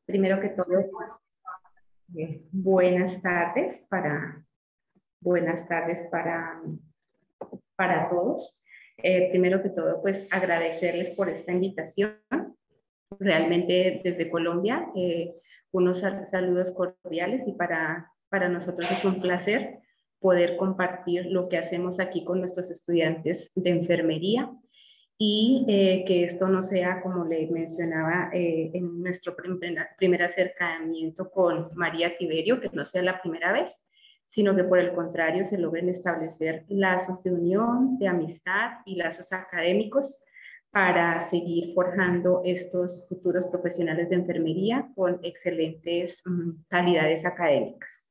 Primero que todo, buenas tardes para todos. Primero que todo, pues agradecerles por esta invitación. Realmente desde Colombia, unos saludos cordiales y para nosotros es un placer poder compartir lo que hacemos aquí con nuestros estudiantes de enfermería y que esto no sea, como le mencionaba en nuestro primer acercamiento con María Tiberio, que no sea la primera vez, sino que por el contrario se logren establecer lazos de unión, de amistad y lazos académicos para seguir forjando estos futuros profesionales de enfermería con excelentes calidades académicas.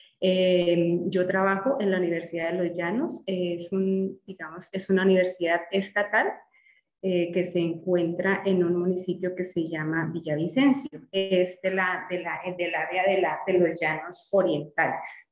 Yo trabajo en la Universidad de Los Llanos, es una universidad estatal que se encuentra en un municipio que se llama Villavicencio, es del área de Los Llanos Orientales.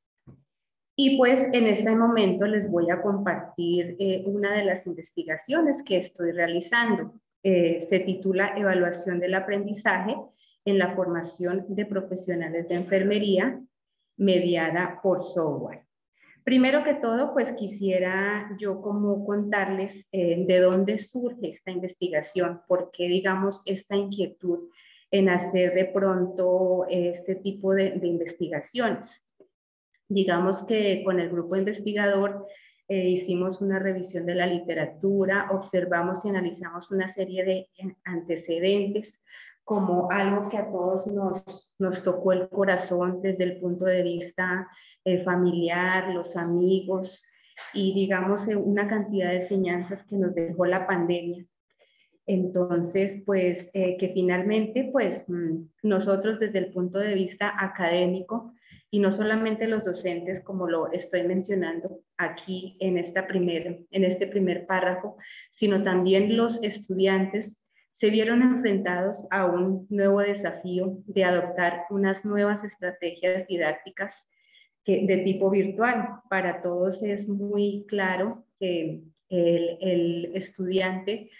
Y pues en este momento les voy a compartir una de las investigaciones que estoy realizando. Se titula Evaluación del aprendizaje en la formación de profesionales de enfermería mediada por software. Primero que todo, pues quisiera yo como contarles de dónde surge esta investigación, por qué, digamos, esta inquietud en hacer de pronto este tipo de investigaciones. Digamos que con el grupo investigador hicimos una revisión de la literatura, observamos y analizamos una serie de antecedentes como algo que a todos nos tocó el corazón desde el punto de vista familiar, los amigos y digamos una cantidad de enseñanzas que nos dejó la pandemia. Entonces, pues que finalmente, pues nosotros desde el punto de vista académico y no solamente los docentes, como lo estoy mencionando aquí en este primer párrafo, sino también los estudiantes se vieron enfrentados a un nuevo desafío de adoptar unas nuevas estrategias didácticas de tipo virtual. Para todos es muy claro que el estudiante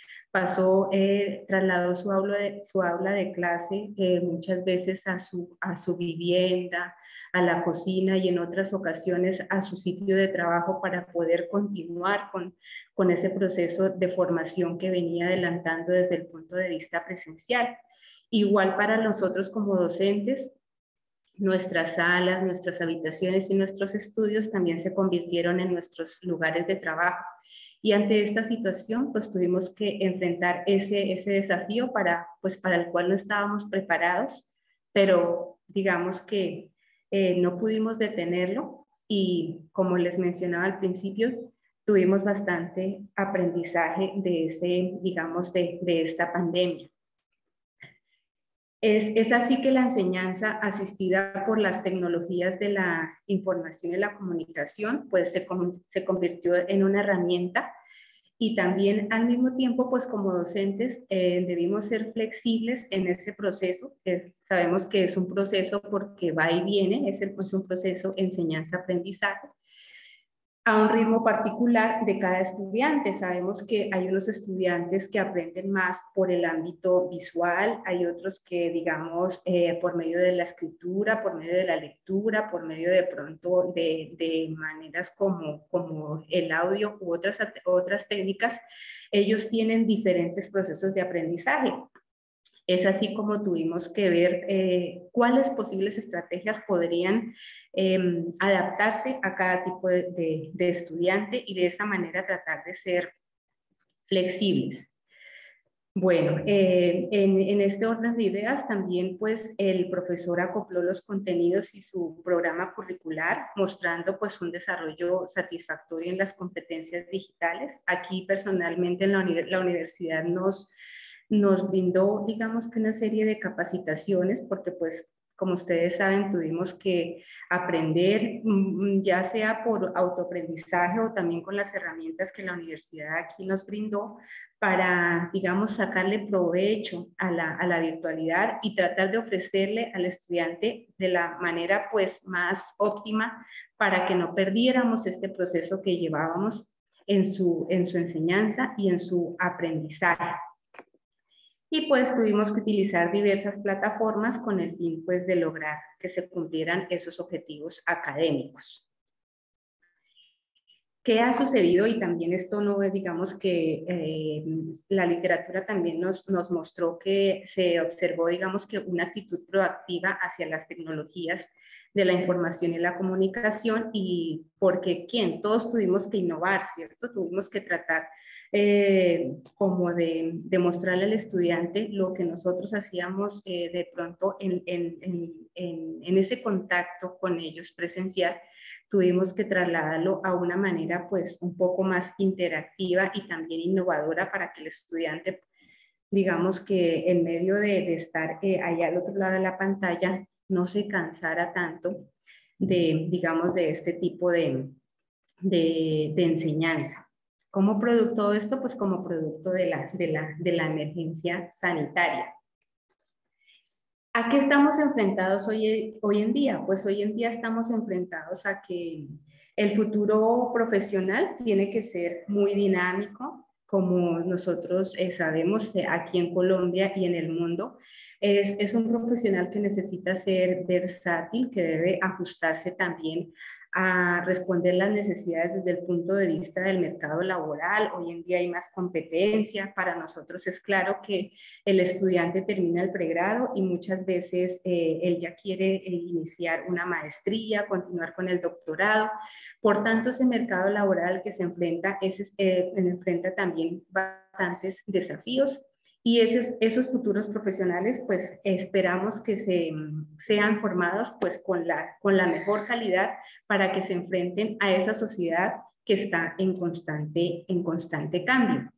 trasladó su aula de clase muchas veces a su vivienda, a la cocina y en otras ocasiones a su sitio de trabajo para poder continuar con ese proceso de formación que venía adelantando desde el punto de vista presencial. Igual para nosotros como docentes, nuestras salas, nuestras habitaciones y nuestros estudios también se convirtieron en nuestros lugares de trabajo. Y ante esta situación, pues tuvimos que enfrentar ese desafío para el cual no estábamos preparados, pero digamos que no pudimos detenerlo y como les mencionaba al principio, tuvimos bastante aprendizaje de esta pandemia. Es así que la enseñanza asistida por las tecnologías de la información y la comunicación pues se convirtió en una herramienta y también al mismo tiempo pues como docentes debimos ser flexibles en ese proceso. Sabemos que es un proceso porque va y viene, es un proceso enseñanza-aprendizaje a un ritmo particular de cada estudiante. Sabemos que hay unos estudiantes que aprenden más por el ámbito visual, hay otros que, digamos, por medio de la escritura, por medio de la lectura, por medio de pronto de maneras como el audio u otras técnicas, ellos tienen diferentes procesos de aprendizaje. Es así como tuvimos que ver cuáles posibles estrategias podrían adaptarse a cada tipo de estudiante y de esa manera tratar de ser flexibles. Bueno, en este orden de ideas también pues el profesor acopló los contenidos y su programa curricular mostrando pues un desarrollo satisfactorio en las competencias digitales. Aquí personalmente en la universidad nos brindó, digamos que una serie de capacitaciones, porque pues, como ustedes saben, tuvimos que aprender, ya sea por autoaprendizaje o también con las herramientas que la universidad aquí nos brindó para, digamos, sacarle provecho a la virtualidad y tratar de ofrecerle al estudiante de la manera pues más óptima para que no perdiéramos este proceso que llevábamos en su enseñanza y en su aprendizaje. y pues tuvimos que utilizar diversas plataformas con el fin pues de lograr que se cumplieran esos objetivos académicos. ¿Qué ha sucedido? Y también esto no es, digamos que la literatura también nos mostró que se observó, digamos que una actitud proactiva hacia las tecnologías de la información y la comunicación, y porque ¿quién? Todos tuvimos que innovar, ¿cierto? Tuvimos que tratar como de mostrarle al estudiante lo que nosotros hacíamos de pronto en ese contacto con ellos presencial. Tuvimos que trasladarlo a una manera pues un poco más interactiva y también innovadora para que el estudiante, digamos que en medio de estar allá al otro lado de la pantalla, no se cansara tanto de, digamos, de este tipo de enseñanza. ¿Cómo producto de esto? Pues como producto de la emergencia sanitaria. ¿A qué estamos enfrentados hoy en día? Pues hoy en día estamos enfrentados a que el futuro profesional tiene que ser muy dinámico, como nosotros sabemos aquí en Colombia y en el mundo. Es un profesional que necesita ser versátil, que debe ajustarse también a responder las necesidades desde el punto de vista del mercado laboral. Hoy en día hay más competencia. Para nosotros es claro que el estudiante termina el pregrado y muchas veces él ya quiere iniciar una maestría, continuar con el doctorado. Por tanto, ese mercado laboral que se enfrenta, enfrenta también bastantes desafíos. Y esos futuros profesionales, pues esperamos que sean formados pues con la mejor calidad para que se enfrenten a esa sociedad que está en constante cambio.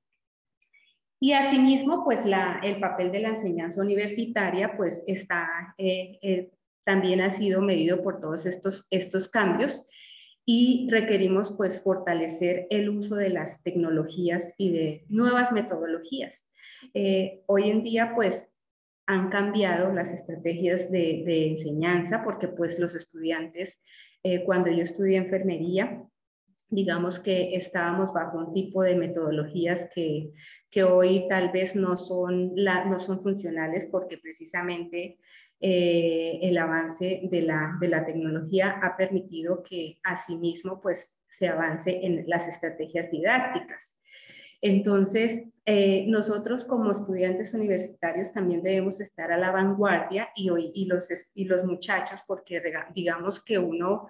Y asimismo, pues el papel de la enseñanza universitaria pues también ha sido medido por todos estos cambios, y requerimos pues fortalecer el uso de las tecnologías y de nuevas metodologías. Hoy en día pues han cambiado las estrategias de enseñanza, porque pues los estudiantes, cuando yo estudié enfermería, digamos que estábamos bajo un tipo de metodologías que hoy tal vez no son funcionales, porque precisamente el avance de la tecnología ha permitido que asimismo pues se avance en las estrategias didácticas. Entonces, nosotros como estudiantes universitarios también debemos estar a la vanguardia, y los muchachos, porque digamos que uno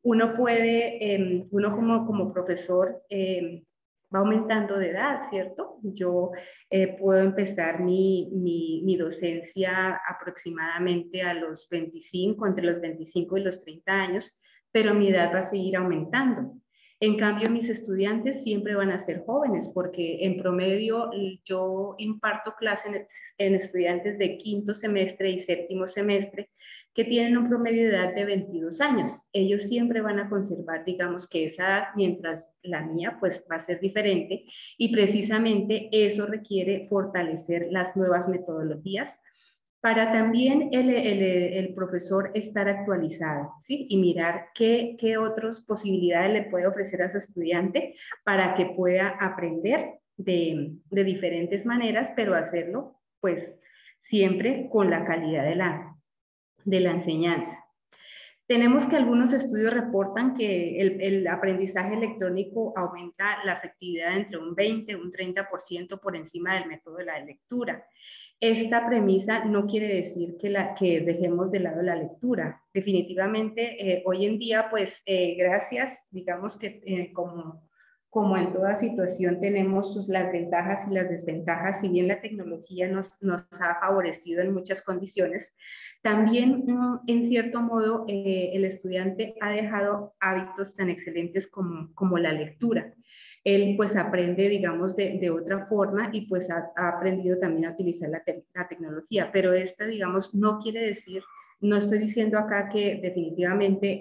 puede, uno como profesor va aumentando de edad, ¿cierto? Yo puedo empezar mi docencia aproximadamente a los 25, entre los 25 y los 30 años, pero mi edad va a seguir aumentando. En cambio, mis estudiantes siempre van a ser jóvenes, porque en promedio yo imparto clases en estudiantes de quinto semestre y séptimo semestre, que tienen un promedio de edad de 22 años. Ellos siempre van a conservar, digamos que esa edad, mientras la mía pues va a ser diferente, y precisamente eso requiere fortalecer las nuevas metodologías para también el profesor estar actualizado, ¿sí? Y mirar qué otras posibilidades le puede ofrecer a su estudiante para que pueda aprender de diferentes maneras, pero hacerlo pues siempre con la calidad de la enseñanza. Tenemos que algunos estudios reportan que el aprendizaje electrónico aumenta la efectividad entre un 20 y un 30% por encima del método de la lectura. Esta premisa no quiere decir que dejemos de lado la lectura. Definitivamente, hoy en día, pues, gracias, digamos que como en toda situación tenemos las ventajas y las desventajas. Si bien la tecnología nos ha favorecido en muchas condiciones, también en cierto modo el estudiante ha dejado hábitos tan excelentes como la lectura. Él pues aprende, digamos, de otra forma, y pues ha aprendido también a utilizar la tecnología, pero esta, digamos, no quiere decir, no estoy diciendo acá que definitivamente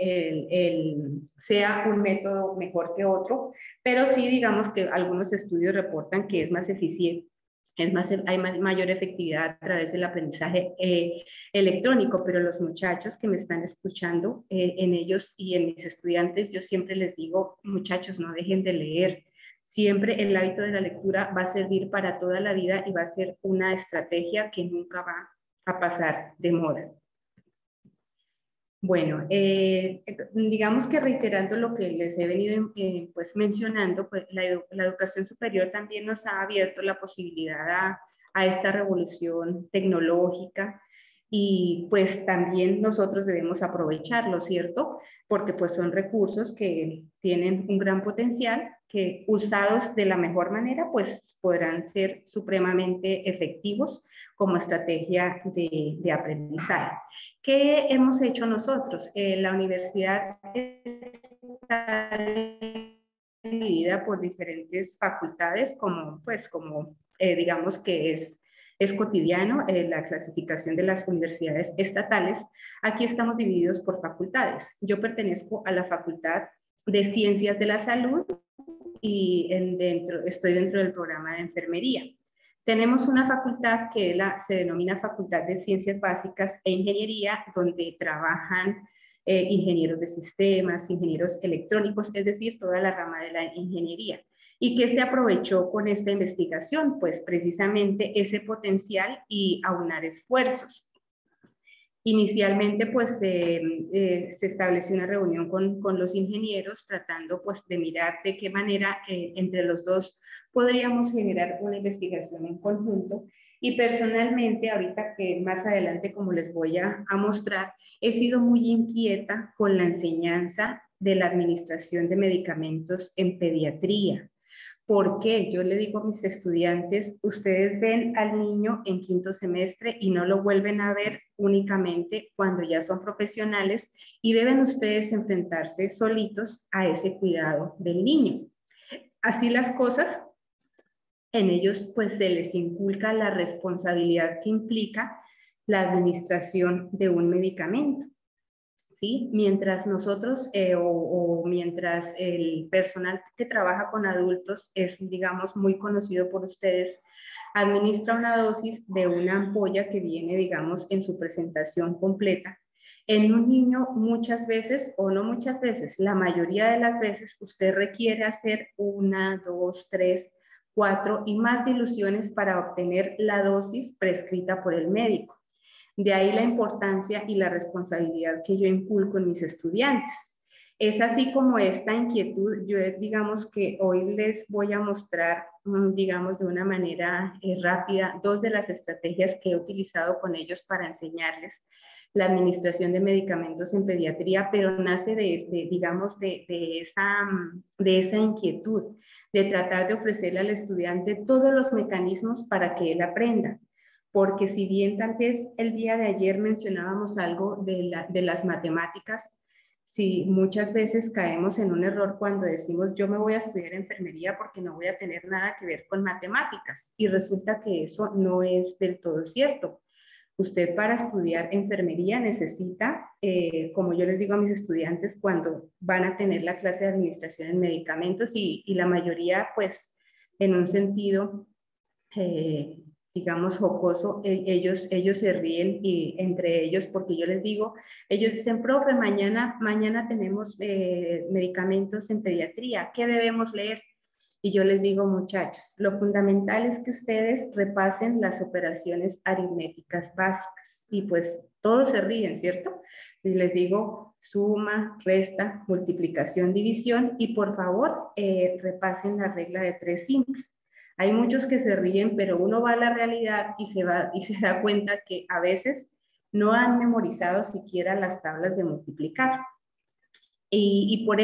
sea un método mejor que otro, pero sí, digamos que algunos estudios reportan que es más eficiente, hay mayor efectividad a través del aprendizaje electrónico. Pero los muchachos que me están escuchando, en ellos y en mis estudiantes, yo siempre les digo, muchachos, no dejen de leer, Siempre el hábito de la lectura va a servir para toda la vida y va a ser una estrategia que nunca va a pasar de moda. Bueno, digamos que reiterando lo que les he venido pues mencionando, pues la educación superior también nos ha abierto la posibilidad a esta revolución tecnológica y pues también nosotros debemos aprovecharlo, ¿cierto? Porque pues son recursos que tienen un gran potencial, que usados de la mejor manera pues podrán ser supremamente efectivos como estrategia de aprendizaje. ¿Qué hemos hecho nosotros? La universidad está dividida por diferentes facultades, digamos que es cotidiano la clasificación de las universidades estatales. Aquí estamos divididos por facultades. Yo pertenezco a la Facultad de Ciencias de la Salud y estoy dentro del programa de enfermería. Tenemos una facultad que se denomina Facultad de Ciencias Básicas e Ingeniería, donde trabajan ingenieros de sistemas, ingenieros electrónicos, es decir, toda la rama de la ingeniería. ¿Y qué se aprovechó con esta investigación? Pues precisamente ese potencial y aunar esfuerzos. Inicialmente, pues, se estableció una reunión con los ingenieros tratando, pues, de mirar de qué manera entre los dos podríamos generar una investigación en conjunto. Y personalmente, ahorita que más adelante, como les voy a mostrar, he sido muy inquieta con la enseñanza de la administración de medicamentos en pediatría. ¿Por qué? Yo le digo a mis estudiantes, ustedes ven al niño en quinto semestre y no lo vuelven a ver únicamente cuando ya son profesionales y deben ustedes enfrentarse solitos a ese cuidado del niño. Así las cosas, en ellos pues se les inculca la responsabilidad que implica la administración de un medicamento. ¿Sí? Mientras nosotros mientras el personal que trabaja con adultos es, digamos, muy conocido por ustedes, administra una dosis de una ampolla que viene, digamos, en su presentación completa. En un niño muchas veces, o no muchas veces, la mayoría de las veces usted requiere hacer 1, 2, 3, 4 y más diluciones para obtener la dosis prescrita por el médico. De ahí la importancia y la responsabilidad que yo inculco en mis estudiantes. Es así como esta inquietud, yo digamos que hoy les voy a mostrar, digamos de una manera rápida, 2 de las estrategias que he utilizado con ellos para enseñarles la administración de medicamentos en pediatría, pero nace digamos, de esa inquietud, de tratar de ofrecerle al estudiante todos los mecanismos para que él aprenda. Porque si bien tal vez el día de ayer mencionábamos algo de las matemáticas, si muchas veces caemos en un error cuando decimos yo me voy a estudiar enfermería porque no voy a tener nada que ver con matemáticas y resulta que eso no es del todo cierto. Usted para estudiar enfermería necesita, como yo les digo a mis estudiantes cuando van a tener la clase de administración en medicamentos y la mayoría pues en un sentido digamos, jocoso, ellos se ríen y entre ellos, porque yo les digo, ellos dicen, profe, mañana tenemos medicamentos en pediatría, ¿qué debemos leer? Y yo les digo, muchachos, lo fundamental es que ustedes repasen las operaciones aritméticas básicas. Y pues todos se ríen, ¿cierto? Y les digo, suma, resta, multiplicación, división, y por favor, repasen la regla de 3 simple. Hay muchos que se ríen, pero uno va a la realidad y se da cuenta que a veces no han memorizado siquiera las tablas de multiplicar. Y por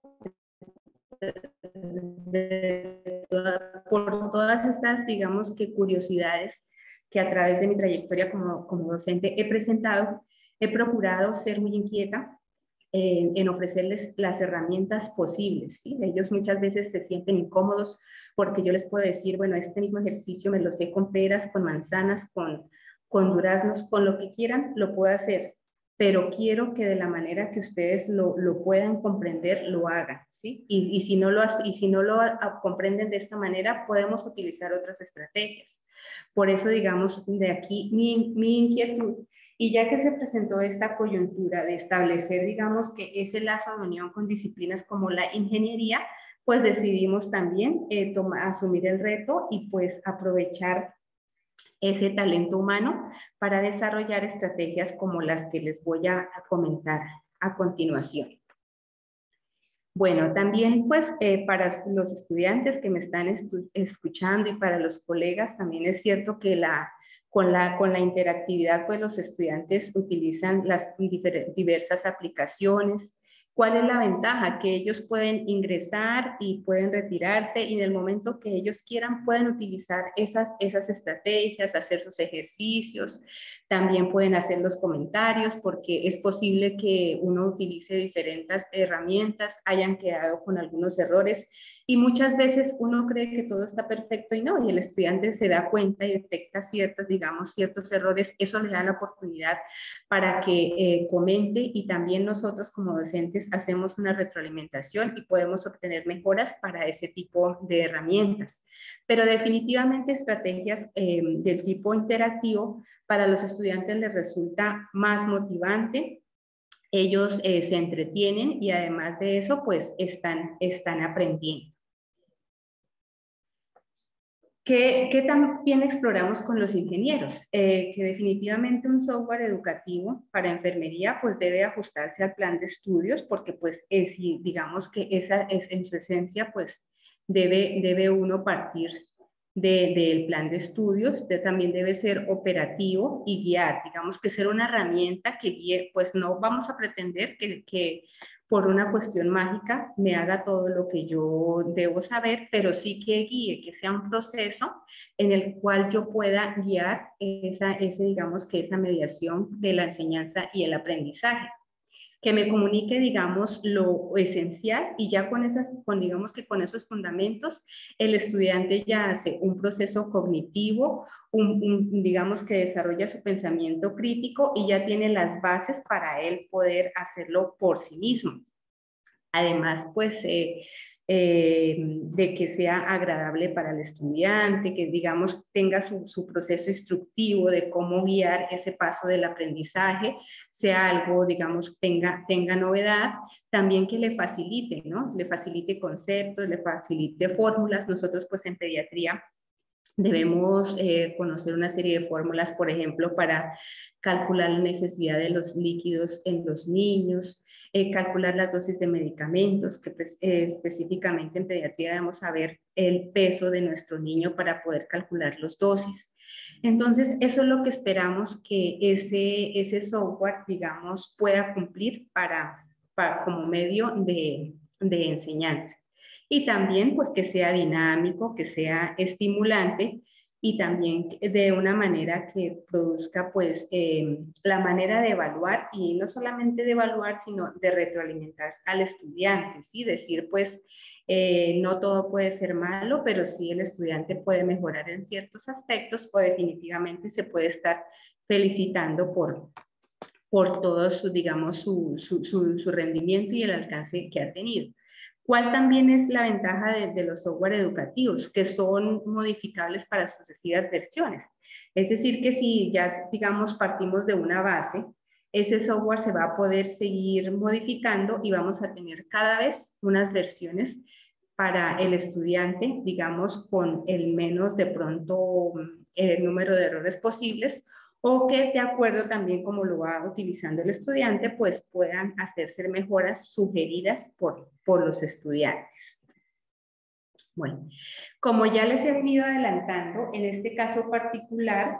por todas esas, digamos que curiosidades que a través de mi trayectoria como docente he presentado, he procurado ser muy inquieta en ofrecerles las herramientas posibles, ¿sí? Ellos muchas veces se sienten incómodos porque yo les puedo decir, bueno, este mismo ejercicio me lo sé con peras, con manzanas, con duraznos, con lo que quieran, lo puedo hacer, pero quiero que de la manera que ustedes lo puedan comprender, lo hagan, ¿sí? Y si no lo comprenden de esta manera, podemos utilizar otras estrategias. Por eso, digamos, de aquí mi inquietud. Y ya que se presentó esta coyuntura de establecer, digamos, que ese lazo de unión con disciplinas como la ingeniería, pues decidimos también asumir el reto y pues aprovechar ese talento humano para desarrollar estrategias como las que les voy a comentar a continuación. Bueno, también pues para los estudiantes que me están escuchando y para los colegas también es cierto que con la interactividad pues los estudiantes utilizan las diversas aplicaciones. ¿Cuál es la ventaja? Que ellos pueden ingresar y pueden retirarse y en el momento que ellos quieran pueden utilizar esas estrategias, hacer sus ejercicios, también pueden hacer los comentarios porque es posible que uno utilice diferentes herramientas, hayan quedado con algunos errores y muchas veces uno cree que todo está perfecto y no, y el estudiante se da cuenta y detecta ciertos errores. Eso le da la oportunidad para que comente y también nosotros como docentes hacemos una retroalimentación y podemos obtener mejoras para ese tipo de herramientas. Pero definitivamente estrategias del tipo interactivo para los estudiantes les resulta más motivante, ellos se entretienen y además de eso pues están aprendiendo. ¿Qué también exploramos con los ingenieros? Que definitivamente un software educativo para enfermería pues debe ajustarse al plan de estudios porque pues si digamos que esa es en su esencia pues debe uno partir del plan de estudios, también debe ser operativo y guiar, digamos que ser una herramienta que guíe, pues no vamos a pretender que por una cuestión mágica me haga todo lo que yo debo saber, pero sí que guíe, que sea un proceso en el cual yo pueda guiar digamos que esa mediación de la enseñanza y el aprendizaje. Que me comunique, digamos, lo esencial y ya digamos que con esos fundamentos, el estudiante ya hace un proceso cognitivo, digamos que desarrolla su pensamiento crítico y ya tiene las bases para él poder hacerlo por sí mismo. Además, pues, de que sea agradable para el estudiante, que digamos tenga su proceso instructivo de cómo guiar ese paso del aprendizaje, sea algo, digamos, tenga novedad, también que le facilite, ¿no? Le facilite conceptos, le facilite fórmulas. Nosotros pues en pediatría debemos conocer una serie de fórmulas, por ejemplo, para calcular la necesidad de los líquidos en los niños, calcular las dosis de medicamentos, que pues, específicamente en pediatría debemos saber el peso de nuestro niño para poder calcular las dosis. Entonces, eso es lo que esperamos que ese software, digamos, pueda cumplir como medio de enseñanza. Y también pues que sea dinámico, que sea estimulante y también de una manera que produzca pues la manera de evaluar y no solamente de evaluar sino de retroalimentar al estudiante, ¿sí? Decir pues no todo puede ser malo, pero sí el estudiante puede mejorar en ciertos aspectos o definitivamente se puede estar felicitando por todo digamos, su rendimiento y el alcance que ha tenido. ¿Cuál también es la ventaja de los software educativos? Que son modificables para sucesivas versiones. Es decir, que si ya, digamos, partimos de una base, ese software se va a poder seguir modificando y vamos a tener cada vez unas versiones para el estudiante, digamos, con el menos de pronto el número de errores posibles o que de acuerdo también como lo va utilizando el estudiante, pues puedan hacerse mejoras sugeridas por los estudiantes. Bueno, como ya les he venido adelantando, en este caso particular,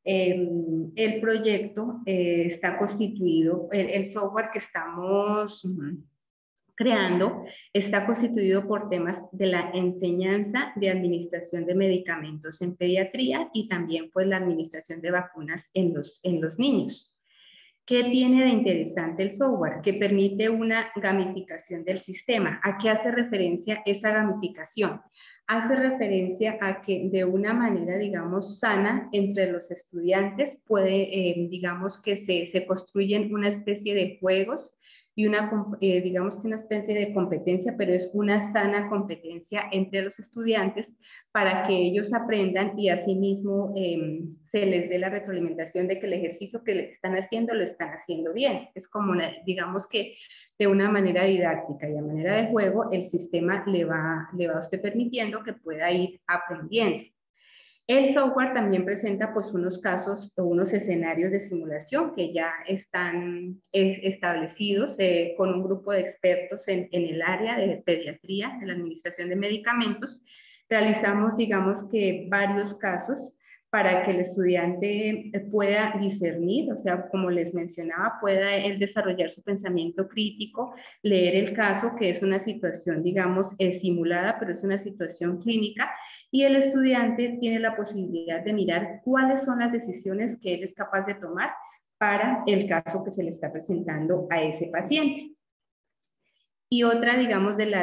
el proyecto está constituido, el software que estamos creando está constituido por temas de la enseñanza de administración de medicamentos en pediatría y también pues la administración de vacunas en los niños. ¿Qué tiene de interesante el software? Que permite una gamificación del sistema. ¿A qué hace referencia esa gamificación? hace referencia a que de una manera, digamos, sana entre los estudiantes puede, digamos, que se construyen una especie de juegos y digamos que una especie de competencia, pero es una sana competencia entre los estudiantes para que ellos aprendan y asimismo se les dé la retroalimentación de que el ejercicio que le están haciendo lo están haciendo bien. Es como, digamos que de una manera didáctica y a manera de juego, el sistema le va a usted permitiendo que pueda ir aprendiendo. El software también presenta pues unos casos o unos escenarios de simulación que ya están establecidos con un grupo de expertos en el área de pediatría, de la administración de medicamentos. Realizamos, digamos que varios casos para que el estudiante pueda discernir, o sea, como les mencionaba, pueda él desarrollar su pensamiento crítico, leer el caso, que es una situación, digamos, simulada, pero es una situación clínica, y el estudiante tiene la posibilidad de mirar cuáles son las decisiones que él es capaz de tomar para el caso que se le está presentando a ese paciente. Y otra, digamos, de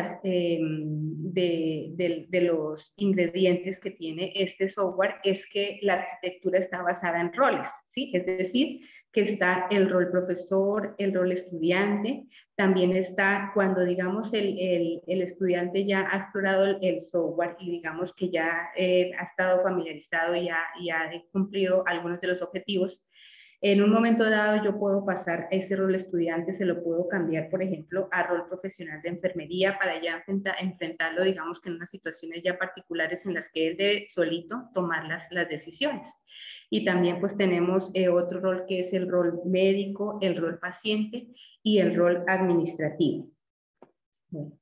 los ingredientes que tiene este software es que la arquitectura está basada en roles, ¿sí? Es decir, que está el rol profesor, el rol estudiante, también está cuando, digamos, el estudiante ya ha explorado el software y digamos que ya ha estado familiarizado y ha cumplido algunos de los objetivos. En un momento dado yo puedo pasar ese rol estudiante, se lo puedo cambiar, por ejemplo, a rol profesional de enfermería para ya enfrentarlo, digamos que en unas situaciones ya particulares en las que él debe solito tomar las decisiones. Y también pues tenemos otro rol que es el rol médico, el rol paciente y el rol administrativo. Bueno,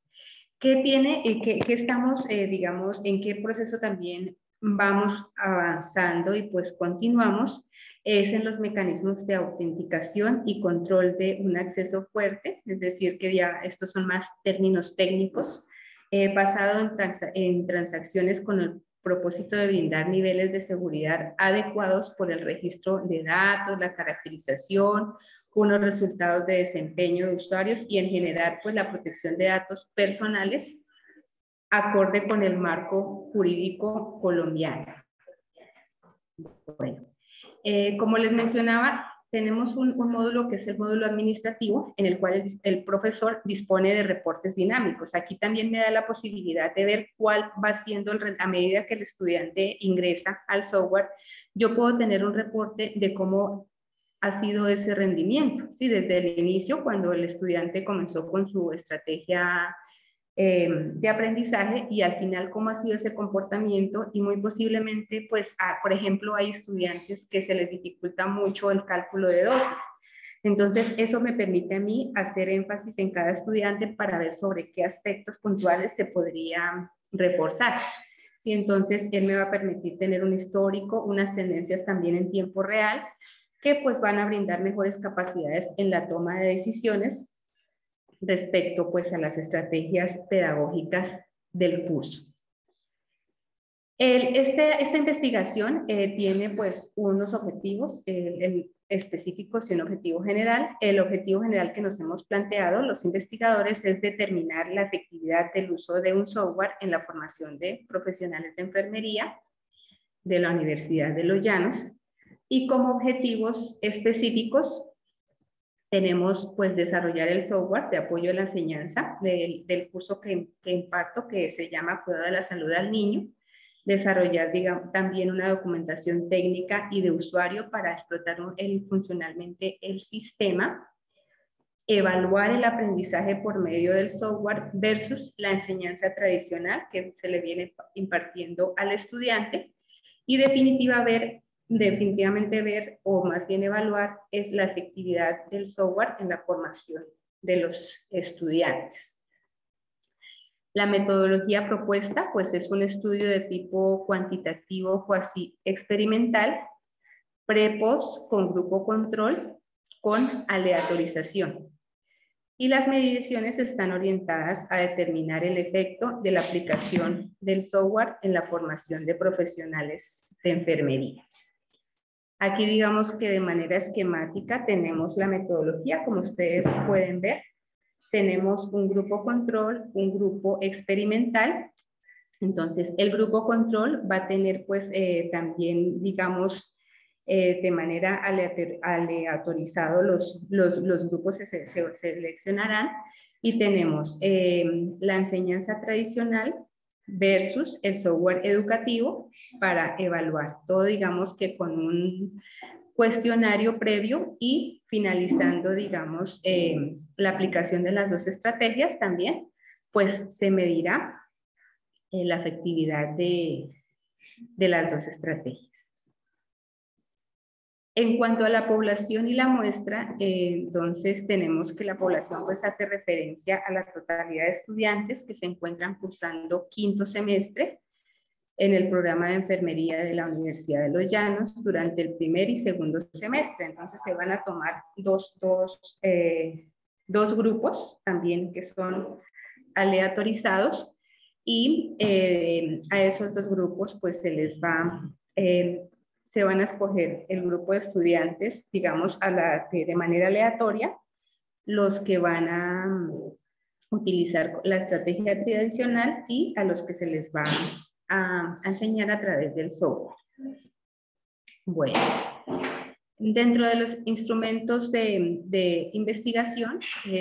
¿qué estamos, digamos, en qué proceso también vamos avanzando y pues continuamos? Es en los mecanismos de autenticación y control de un acceso fuerte, es decir, que ya estos son más términos técnicos, basado en transacciones con el propósito de brindar niveles de seguridad adecuados por el registro de datos, la caracterización, unos resultados de desempeño de usuarios y en general pues la protección de datos personales acorde con el marco jurídico colombiano. Bueno, como les mencionaba, tenemos un módulo que es el módulo administrativo, en el cual el profesor dispone de reportes dinámicos. Aquí también me da la posibilidad de ver cuál va siendo, a medida que el estudiante ingresa al software, yo puedo tener un reporte de cómo ha sido ese rendimiento, ¿sí? Desde el inicio, cuando el estudiante comenzó con su estrategia de aprendizaje y al final cómo ha sido ese comportamiento y muy posiblemente, pues, por ejemplo, hay estudiantes que se les dificulta mucho el cálculo de dosis. Entonces, eso me permite a mí hacer énfasis en cada estudiante para ver sobre qué aspectos puntuales se podría reforzar. Sí, entonces, él me va a permitir tener un histórico, unas tendencias también en tiempo real, que pues van a brindar mejores capacidades en la toma de decisiones respecto pues a las estrategias pedagógicas del curso. Esta investigación tiene pues unos objetivos específicos y un objetivo general. El objetivo general que nos hemos planteado los investigadores es determinar la efectividad del uso de un software en la formación de profesionales de enfermería de la Universidad de Los Llanos y como objetivos específicos tenemos pues desarrollar el software de apoyo a la enseñanza del curso que imparto, que se llama Cuidado de la Salud al Niño, desarrollar digamos, también una documentación técnica y de usuario para explotar funcionalmente el sistema, evaluar el aprendizaje por medio del software versus la enseñanza tradicional que se le viene impartiendo al estudiante y definitivamente ver, o más bien evaluar, es la efectividad del software en la formación de los estudiantes. La metodología propuesta, pues es un estudio de tipo cuantitativo cuasi experimental, pre-post con grupo control, con aleatorización. Y las mediciones están orientadas a determinar el efecto de la aplicación del software en la formación de profesionales de enfermería. Aquí digamos que de manera esquemática tenemos la metodología, como ustedes pueden ver. Tenemos un grupo control, un grupo experimental Entonces, el grupo control va a tener pues también, digamos, de manera aleatorizado los grupos se seleccionarán y tenemos la enseñanza tradicional versus el software educativo para evaluar todo, digamos que con un cuestionario previo y finalizando, digamos, la aplicación de las dos estrategias también, pues se medirá la efectividad de las dos estrategias. En cuanto a la población y la muestra, entonces tenemos que la población pues hace referencia a la totalidad de estudiantes que se encuentran cursando quinto semestre en el programa de enfermería de la Universidad de Los Llanos durante el primer y segundo semestre. Entonces se van a tomar dos grupos también que son aleatorizados y a esos dos grupos pues se van a escoger el grupo de estudiantes, digamos, de manera aleatoria, los que van a utilizar la estrategia tradicional y a los que se les va a enseñar a través del software. Bueno, dentro de los instrumentos de investigación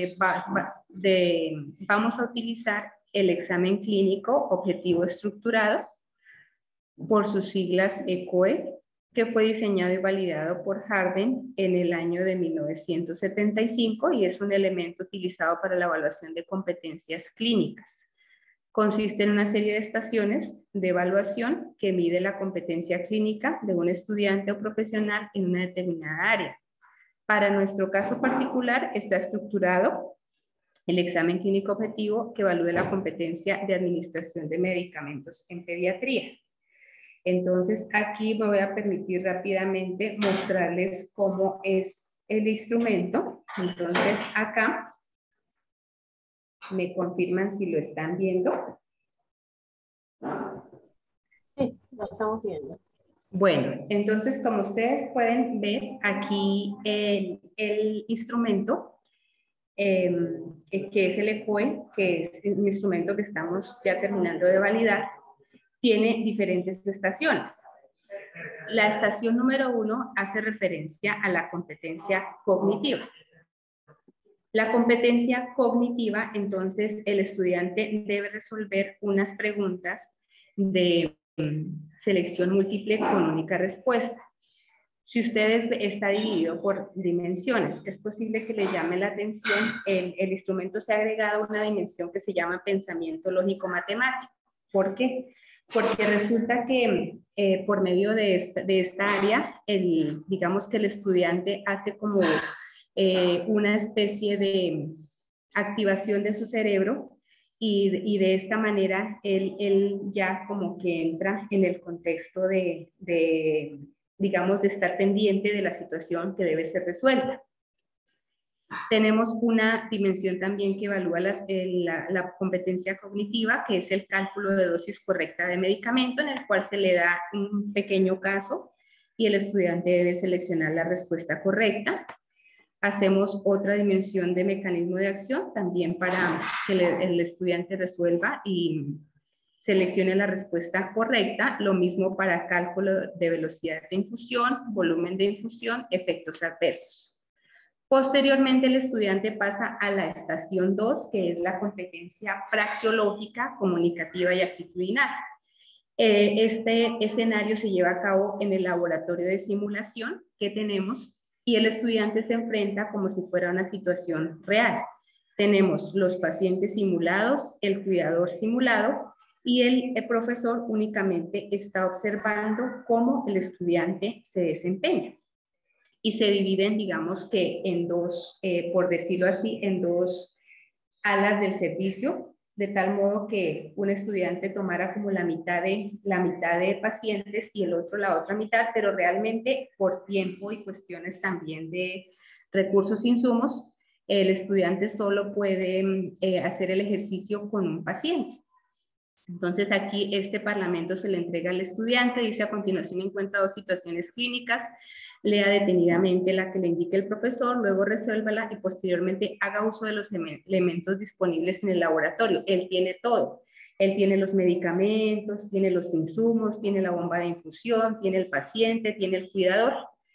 vamos a utilizar el examen clínico objetivo estructurado, por sus siglas ECOE, que fue diseñado y validado por Harden en el año de 1975 y es un elemento utilizado para la evaluación de competencias clínicas. Consiste en una serie de estaciones de evaluación que mide la competencia clínica de un estudiante o profesional en una determinada área. Para nuestro caso particular está estructurado el examen clínico objetivo que evalúa la competencia de administración de medicamentos en pediatría. Entonces, aquí me voy a permitir rápidamente mostrarles cómo es el instrumento. Entonces, acá me confirman si lo están viendo. Sí, lo estamos viendo. Bueno, entonces, como ustedes pueden ver, aquí el instrumento, que es el ECOE, que es un instrumento que estamos ya terminando de validar, tiene diferentes estaciones. La estación número 1 hace referencia a la competencia cognitiva. La competencia cognitiva, entonces, el estudiante debe resolver unas preguntas de selección múltiple con única respuesta. Si ustedes está dividido por dimensiones, es posible que le llame la atención, el instrumento se ha agregado una dimensión que se llama pensamiento lógico-matemático. ¿Por qué? Porque resulta que por medio de esta área, digamos que el estudiante hace como una especie de activación de su cerebro y de esta manera él ya como que entra en el contexto digamos, de estar pendiente de la situación que debe ser resuelta. Tenemos una dimensión también que evalúa la competencia cognitiva, que es el cálculo de dosis correcta de medicamento, en el cual se le da un pequeño caso y el estudiante debe seleccionar la respuesta correcta. Hacemos otra dimensión de mecanismo de acción, también para que el estudiante resuelva y seleccione la respuesta correcta. Lo mismo para cálculo de velocidad de infusión, volumen de infusión, efectos adversos. Posteriormente, el estudiante pasa a la estación 2, que es la competencia praxeológica, comunicativa y actitudinal. Este escenario se lleva a cabo en el laboratorio de simulación que tenemos y el estudiante se enfrenta como si fuera una situación real. Tenemos los pacientes simulados, el cuidador simulado y el profesor únicamente está observando cómo el estudiante se desempeña. Y se dividen, digamos que en dos, por decirlo así, en dos alas del servicio, de tal modo que un estudiante tomara como la mitad de pacientes y el otro la otra mitad, pero realmente por tiempo y cuestiones también de recursos e insumos, el estudiante solo puede hacer el ejercicio con un paciente. Entonces aquí este parlamento se le entrega al estudiante, dice a continuación encuentra dos situaciones clínicas, lea detenidamente la que le indique el profesor, luego resuélvala y posteriormente haga uso de los elementos disponibles en el laboratorio. Él tiene todo. Él tiene los medicamentos, tiene los insumos, tiene la bomba de infusión, tiene el paciente, tiene el cuidador.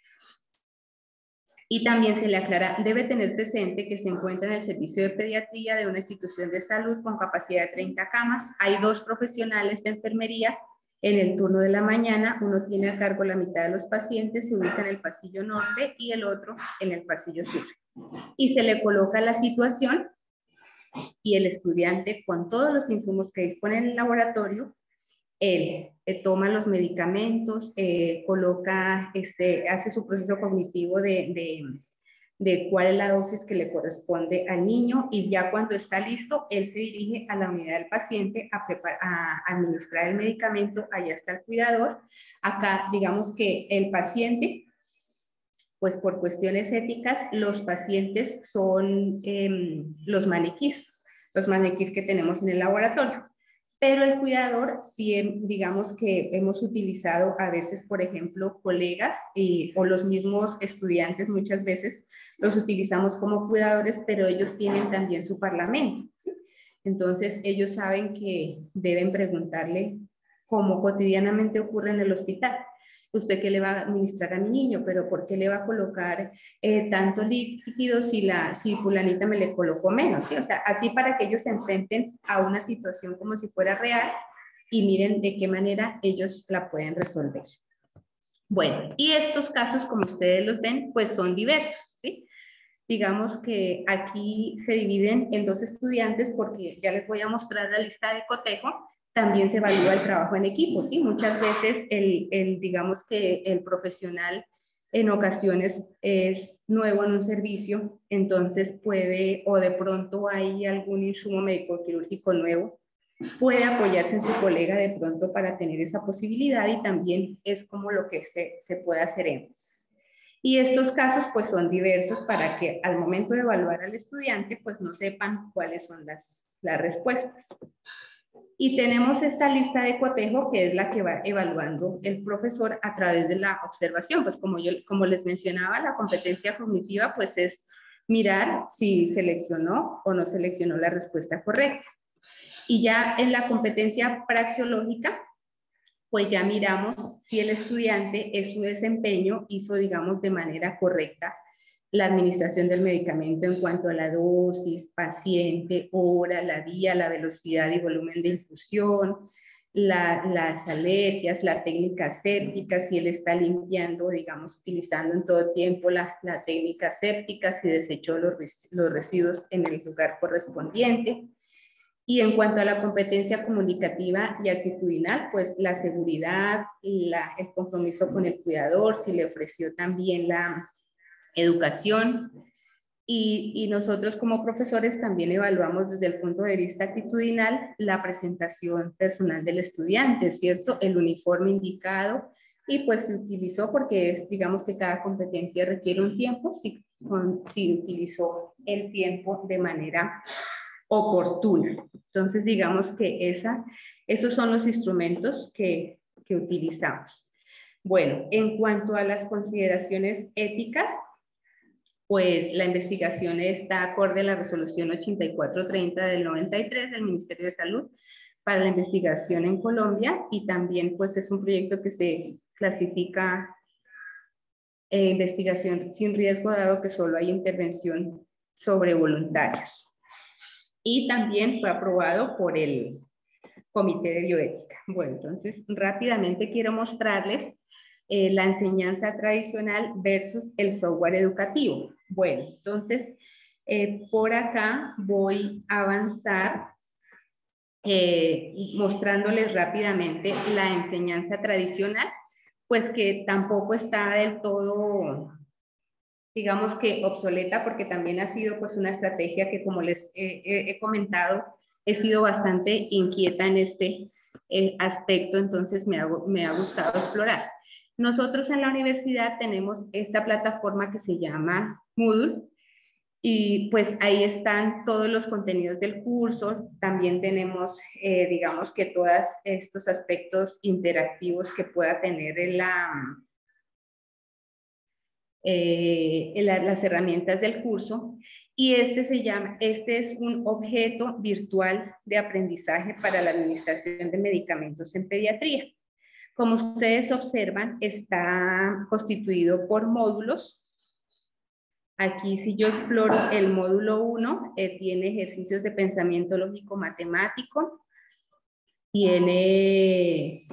Y también se le aclara, debe tener presente que se encuentra en el servicio de pediatría de una institución de salud con capacidad de 30 camas. Hay 2 profesionales de enfermería en el turno de la mañana. Uno tiene a cargo la mitad de los pacientes, se ubica en el pasillo norte y el otro en el pasillo sur. Y se le coloca la situación y el estudiante, con todos los insumos que dispone en el laboratorio, él toma los medicamentos, coloca, hace su proceso cognitivo de cuál es la dosis que le corresponde al niño, y ya cuando está listo, él se dirige a la unidad del paciente a administrar el medicamento. Allá está el cuidador. Acá, digamos que el paciente, pues por cuestiones éticas, los pacientes son los maniquís que tenemos en el laboratorio. Pero el cuidador, sí, digamos que hemos utilizado a veces, por ejemplo, colegas o los mismos estudiantes, muchas veces los utilizamos como cuidadores, pero ellos tienen también su parlamento, ¿sí? Entonces, ellos saben que deben preguntarle cómo cotidianamente ocurre en el hospital. ¿Usted qué le va a administrar a mi niño? ¿Pero por qué le va a colocar tanto líquido si fulanita me le colocó menos? ¿Sí? O sea, así para que ellos se enfrenten a una situación como si fuera real y miren de qué manera ellos la pueden resolver. Bueno, y estos casos, como ustedes los ven, pues son diversos, ¿sí? Digamos que aquí se dividen en 2 estudiantes porque ya les voy a mostrar la lista de cotejo. También se evalúa el trabajo en equipo, ¿sí? Muchas veces digamos que el profesional en ocasiones es nuevo en un servicio, entonces puede, o de pronto hay algún insumo médico quirúrgico nuevo, puede apoyarse en su colega de pronto para tener esa posibilidad, y también es como lo que se puede hacer énfasis. Y estos casos pues son diversos para que al momento de evaluar al estudiante pues no sepan cuáles son las respuestas. Y tenemos esta lista de cotejo que es la que va evaluando el profesor a través de la observación. Pues como les mencionaba, la competencia cognitiva pues es mirar si seleccionó o no seleccionó la respuesta correcta. Y ya en la competencia praxeológica, pues ya miramos si el estudiante en su desempeño hizo, digamos, de manera correcta la administración del medicamento en cuanto a la dosis, paciente, hora, la vía, la velocidad y volumen de infusión, las alergias, la técnica séptica, si él está limpiando, digamos, utilizando en todo tiempo la técnica séptica, si desechó los residuos en el lugar correspondiente. Y en cuanto a la competencia comunicativa y actitudinal, pues la seguridad, el compromiso con el cuidador, si le ofreció también la educación. Y nosotros como profesores también evaluamos desde el punto de vista actitudinal la presentación personal del estudiante, ¿cierto? El uniforme indicado, y pues se utilizó porque digamos que cada competencia requiere un tiempo, si utilizó el tiempo de manera oportuna. Entonces, digamos que esos son los instrumentos que utilizamos. Bueno, en cuanto a las consideraciones éticas, pues la investigación está acorde a la resolución 8430 del 93 del Ministerio de Salud para la investigación en Colombia, y también pues es un proyecto que se clasifica investigación sin riesgo dado que solo hay intervención sobre voluntarios. Y también fue aprobado por el Comité de Bioética. Bueno, entonces rápidamente quiero mostrarles la enseñanza tradicional versus el software educativo. Bueno, entonces por acá voy a avanzar mostrándoles rápidamente la enseñanza tradicional, pues que tampoco está del todo, digamos que obsoleta, porque también ha sido pues una estrategia que, como les he comentado, he sido bastante inquieta en este aspecto, entonces me ha gustado explorar. Nosotros en la universidad tenemos esta plataforma que se llama Moodle, y pues ahí están todos los contenidos del curso. También tenemos, digamos que todos estos aspectos interactivos que pueda tener las herramientas del curso. Y este es un objeto virtual de aprendizaje para la administración de medicamentos en pediatría. Como ustedes observan, está constituido por módulos. Aquí, si yo exploro el módulo 1, tiene ejercicios de pensamiento lógico-matemático, tiene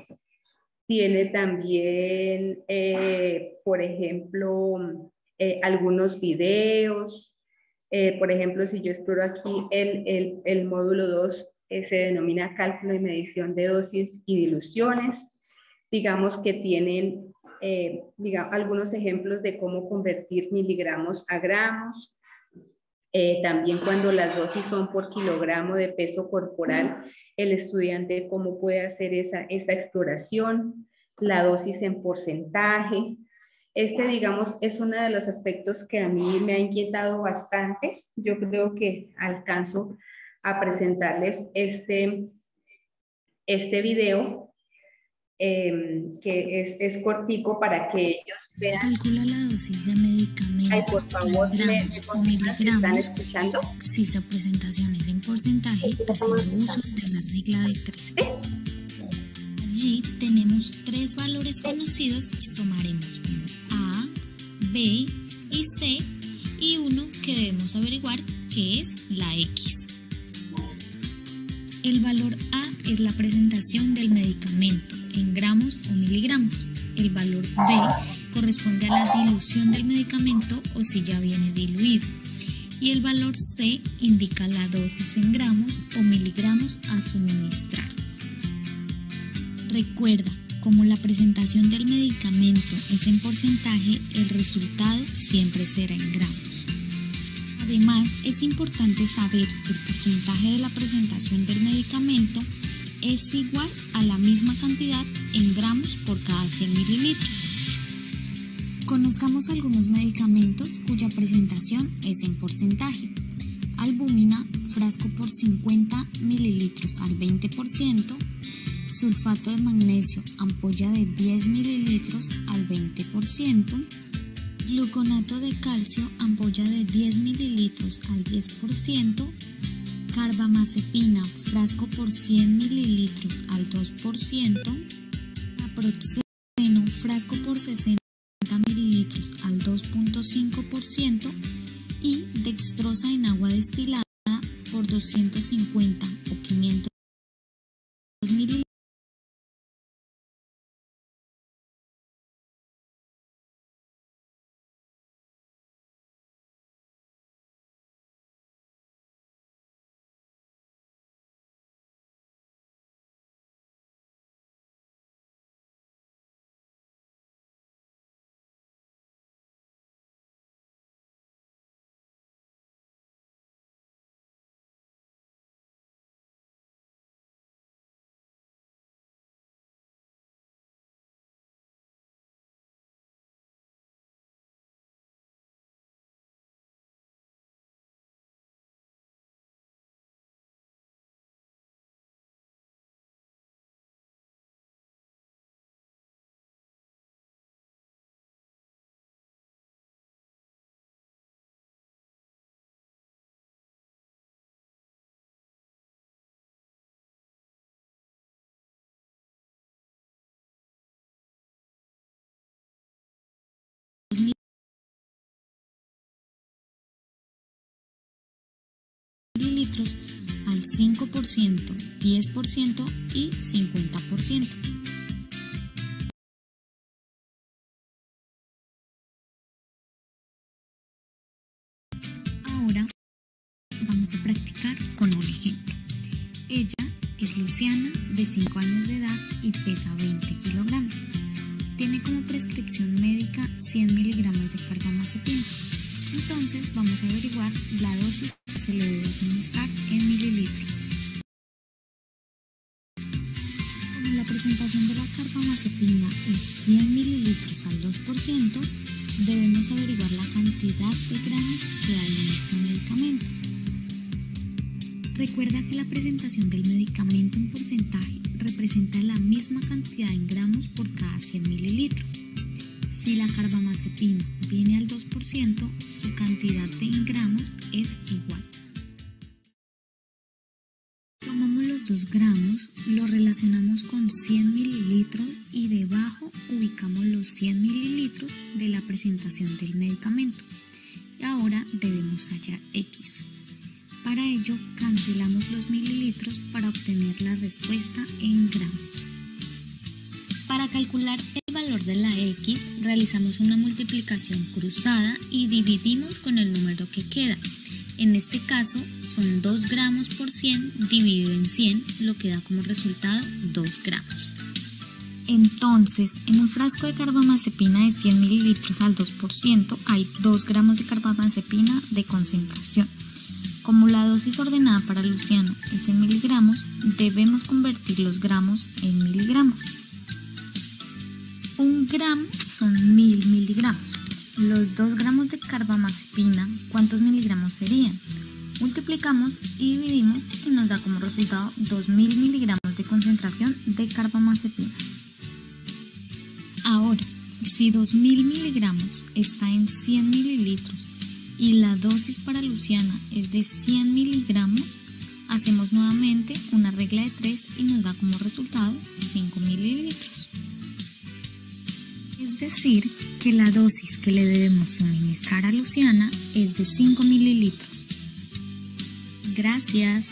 también, por ejemplo, algunos videos. Por ejemplo, si yo exploro aquí el módulo 2, se denomina cálculo y medición de dosis y diluciones. Digamos que tienen algunos ejemplos de cómo convertir miligramos a gramos. También cuando las dosis son por kilogramo de peso corporal, el estudiante cómo puede hacer esa exploración, la dosis en porcentaje. Digamos, es uno de los aspectos que a mí me ha inquietado bastante. Yo creo que alcanzo a presentarles este video, que es cortico para que ellos vean. Calcula la dosis de medicamento. Ay, por favor, ¿me ¿están escuchando? Si su presentación es en porcentaje, haciendo uso de la regla de 3. Allí tenemos 3 valores conocidos que tomaremos como A, B y C, y uno que debemos averiguar, que es la X. El valor A es la presentación del medicamento en gramos o miligramos. El valor B corresponde a la dilución del medicamento o si ya viene diluido. Y el valor C indica la dosis en gramos o miligramos a suministrar. Recuerda, como la presentación del medicamento es en porcentaje, el resultado siempre será en gramos. Además, es importante saber que el porcentaje de la presentación del medicamento es igual a la misma cantidad en gramos por cada 100 mililitros. Conozcamos algunos medicamentos cuya presentación es en porcentaje. Albúmina, frasco por 50 mililitros al 20%, sulfato de magnesio, ampolla de 10 mililitros al 20%, gluconato de calcio, ampolla de 10 mililitros al 10%, carbamazepina, frasco por 100 mililitros al 2%, naproxeno, frasco por 60 mililitros al 2.5% y dextrosa en agua destilada por 250 o 500 mililitros. Mililitros al 5%, 10% y 50%. Ahora vamos a practicar con un ejemplo. Ella es Luciana, de 5 años de edad y pesa 20 kilogramos. Tiene como prescripción médica 100 miligramos de carbamazepina. Entonces vamos a averiguar la dosis que se le debe administrar en mililitros. Como la presentación de la carbamazepina es 100 mililitros al 2%, debemos averiguar la cantidad de gramos que hay en este medicamento. Recuerda que la presentación del medicamento en porcentaje representa la misma cantidad en gramos por cada 100 mililitros. Si la carbamazepina viene al 2%, su cantidad en gramos es igual. Tomamos los 2 gramos, lo relacionamos con 100 mililitros y debajo ubicamos los 100 mililitros de la presentación del medicamento. Y ahora debemos hallar X. Para ello, cancelamos los mililitros para obtener la respuesta en gramos. Para calcular el valor de la X, realizamos una multiplicación cruzada y dividimos con el número que queda. En este caso, son 2 gramos por 100 dividido en 100, lo que da como resultado 2 gramos. Entonces, en un frasco de carbamazepina de 100 mililitros al 2% hay 2 gramos de carbamazepina de concentración. Como la dosis ordenada para Luciano es en miligramos, debemos convertir los gramos en miligramos. 1 gramo son 1000 miligramos. Los 2 gramos de carbamazepina, ¿cuántos miligramos serían? Multiplicamos y dividimos y nos da como resultado 2000 miligramos de concentración de carbamazepina. Ahora, si 2000 miligramos está en 100 mililitros y la dosis para Luciana es de 100 miligramos, hacemos nuevamente una regla de 3 y nos da como resultado 5 mililitros. Es decir, que la dosis que le debemos suministrar a Luciana es de 5 mililitros. Gracias.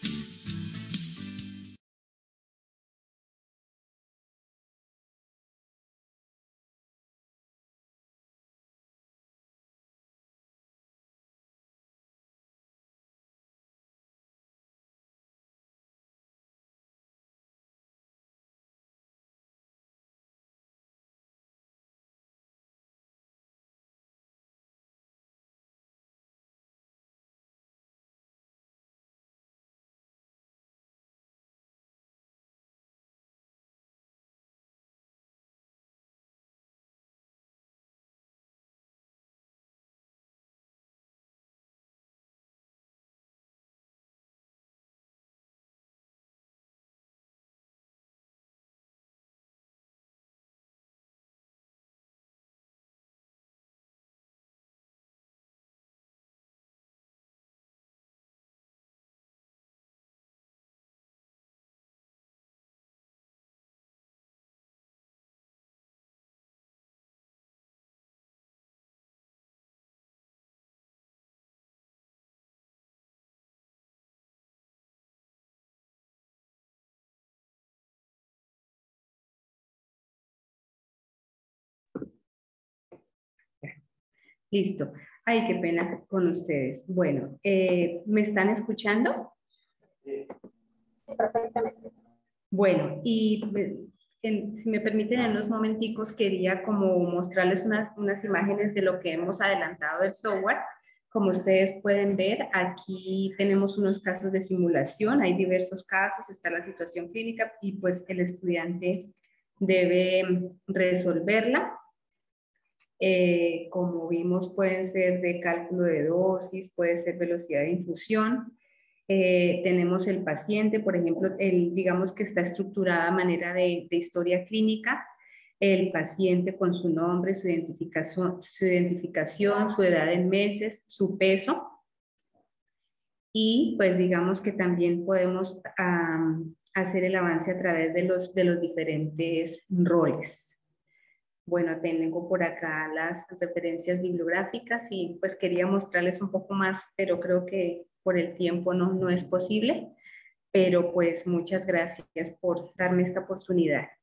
Listo. Ay, qué pena con ustedes. Bueno, ¿me están escuchando? Perfectamente. Bueno, y si me permiten en unos momenticos quería como mostrarles unas imágenes de lo que hemos adelantado del software. Como ustedes pueden ver, aquí tenemos unos casos de simulación, hay diversos casos, está la situación clínica y pues el estudiante debe resolverla. Como vimos, pueden ser de cálculo de dosis, puede ser velocidad de infusión. Tenemos el paciente, por ejemplo, digamos que está estructurada a manera de historia clínica, el paciente con su nombre, su identificación, su edad en meses, su peso. Y pues digamos que también podemos hacer el avance a través de los diferentes roles. Bueno, tengo por acá las referencias bibliográficas y pues quería mostrarles un poco más, pero creo que por el tiempo no es posible. Pero pues muchas gracias por darme esta oportunidad.